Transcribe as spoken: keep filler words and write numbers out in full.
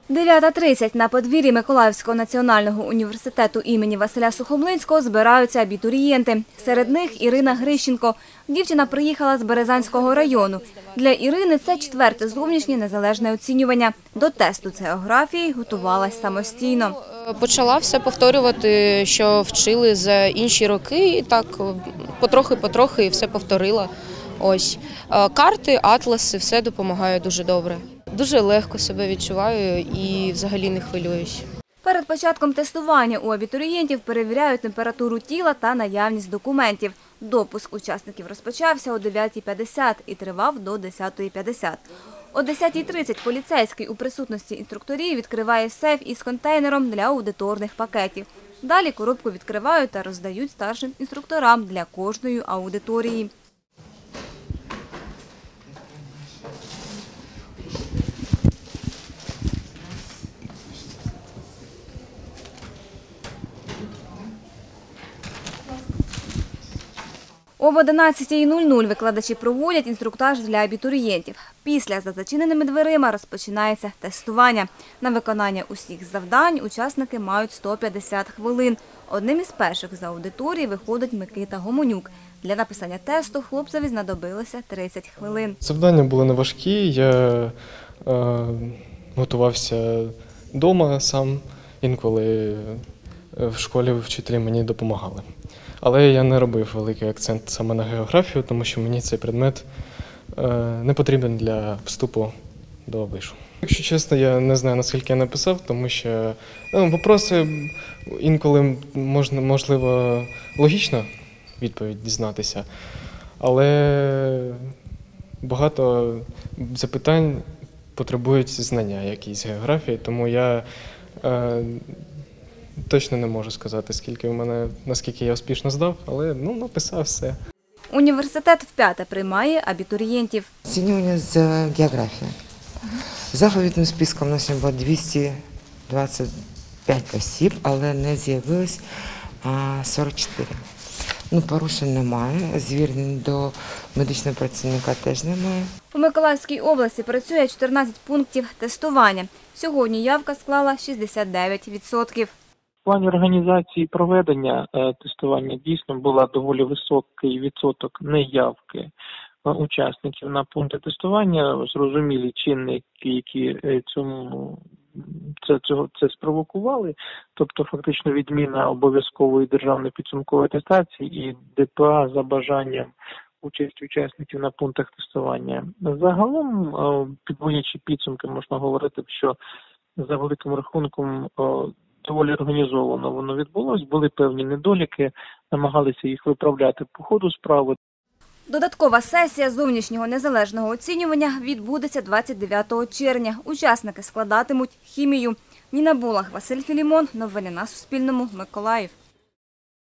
дев'ята тридцять на подвір'ї Миколаївського національного університету імені Василя Сухомлинського збираються абітурієнти. Серед них Ірина Грищенко. Дівчина приїхала з Березанського району. Для Ірини це четверте зовнішнє незалежне оцінювання. До тесту з географії готувалась самостійно. Почала все повторювати, що вчили за інші роки, і так потрохи-потрохи все повторила. Ось карти, атласи, все допомагає дуже добре. Дуже легко себе відчуваю і взагалі не хвилююсь. Перед початком тестування у абітурієнтів перевіряють температуру тіла та наявність документів. Допуск учасників розпочався о дев'ятій п'ятдесят і тривав до десятої п'ятдесят. О десятій тридцять поліцейський у присутності інструкторів відкриває сейф із контейнером для аудиторних пакетів. Далі коробку відкривають та роздають старшим інструкторам для кожної аудиторії. Об одинадцятій викладачі проводять інструктаж для абітурієнтів. Після за зачиненими дверима розпочинається тестування. На виконання усіх завдань учасники мають сто п'ятдесят хвилин. Одним із перших з аудиторії виходить Микита Гомонюк. Для написання тесту хлопцеві знадобилося тридцять хвилин. Завдання були не важкі, я е, готувався вдома сам, інколи в школі вчителі мені допомагали. Але я не робив великий акцент саме на географію, тому що мені цей предмет не потрібен для вступу до вишу. Якщо чесно, я не знаю, наскільки я написав, тому що ну, вопроси інколи можна, можливо, логічно відповідь дізнатися, але багато запитань потребують знання якісь географії, тому я е, точно не можу сказати, скільки у мене, наскільки я успішно здав, але ну, написав все. Університет вп'яте приймає абітурієнтів. Оцінювання з географії. За алфавітним списком у нас було двісті двадцять п'ять осіб, але не з'явилось сорок чотири. Ну, порушень немає, звернень до медичного працівника теж немає. У Миколаївській області працює чотирнадцять пунктів тестування. Сьогодні явка склала шістдесят дев'ять відсотків. В плані організації проведення тестування дійсно була доволі високий відсоток неявки учасників на пункти тестування. Зрозумілі чинники, які цьому це, цього, це спровокували, тобто фактично відміна обов'язкової державної підсумкової атестації і ДПА за бажанням участі учасників на пунктах тестування. Загалом, підводячи підсумки, можна говорити, що за великим рахунком доволі організовано воно відбулося, були певні недоліки, намагалися їх виправляти по ходу справи. Додаткова сесія зовнішнього незалежного оцінювання відбудеться двадцять дев'ятого червня. Учасники складатимуть хімію. Ніна Булах, Василь Філімон. Новини на Суспільному. Миколаїв.